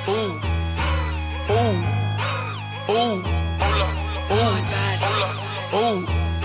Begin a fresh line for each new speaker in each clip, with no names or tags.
Ooh, ooh, ooh, ooh, ooh.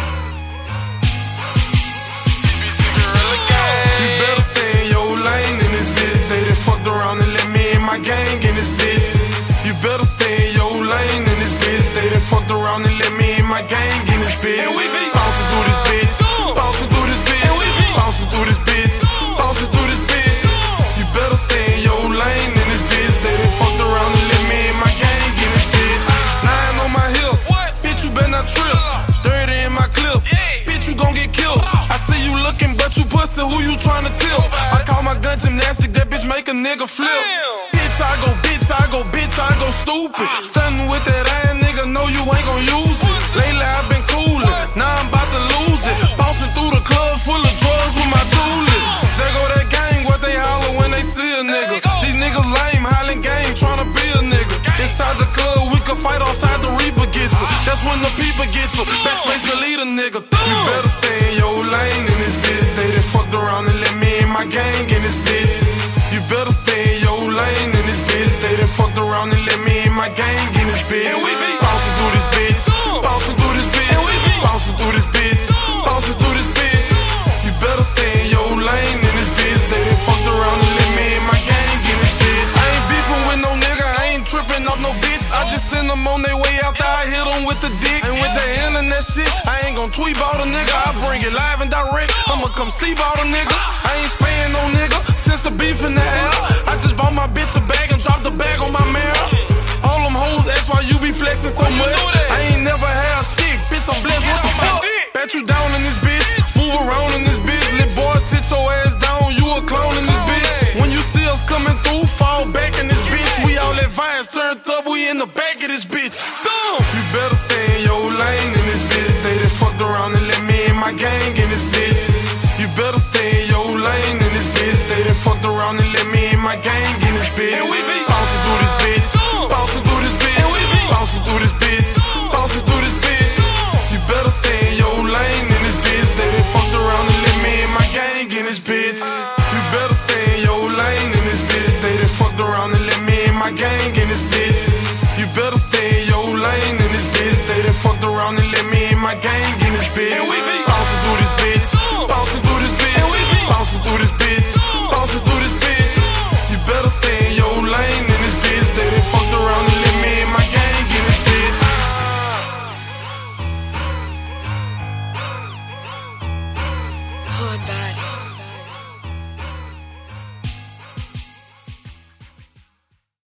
You better stay in your lane in this bitch. They done fucked around and let me in my gang in this bitch. You better stay in your lane in this bitch. They done fucked around and let me in my gang in this bitch. And we be bouncing through this bitch, bouncing through this bitch, bouncing through this bitch, bouncing through this bitch. You better stay in your lane in this bitch. They done fucked around and let me in my gang in this bitch. Lying on my hip, bitch, you better not trip. Dirty in my clip, bitch, you gon' get killed. I see you looking, but you pussy, who you tryna tilt? I call my gun gymnastic, that bitch make a nigga flip. Bitch, I go, bitch, I go, bitch, I go stupid. Stunning with that ass, nigga, know you ain't gon' use it. Lately I've been coolin', now I'm about to lose it. Bouncing through the club full of drugs with my toolie. There go that gang, what they holler when they see a nigga. These niggas lame, hollin' game, tryna be a nigga. Inside the club, we can fight outside, the Reaper gets you. That's when the people get you. Backspace to lead a nigga. You better stay in your lane in this bitch. They done fucked around and let me in my gang in this bitch. You better stay in your lane in this bitch. They done fucked around and let me in my gang in this bitch. And we be bouncing through this bitch, bouncing through this bitch, bouncing through this bitch, bouncing through this bitch. You better stay in your lane in this bitch. They done fucked around and let me in my gang in this bitch. I ain't beefing with no nigga, I ain't tripping off no bitch. I just send them on their way after I hit them with the dick. And with the internet shit, I ain't gon' tweet about a nigga. I bring it live and direct, I'ma come see about a nigga. I ain't sparing no nigga, since the beef in the air. I just bought my bitch a bag and dropped the bag on my mare. All them hoes ask why you be flexing so much. I ain't never had shit, bitch, I'm blessed, what the fuck? Bet you down in this bitch, move around in this bitch. Lit boy, sit your ass down, you a clone in this bitch. When you see us coming through, fall back in this bitch. We all at vines, turned up, we in the back of this bitch. You better stay in your lane in this bitch. They done fucked around and let me in my gang in this bitch. You better stay in your lane in this bitch. They done fucked around and let me in my gang in this bitch.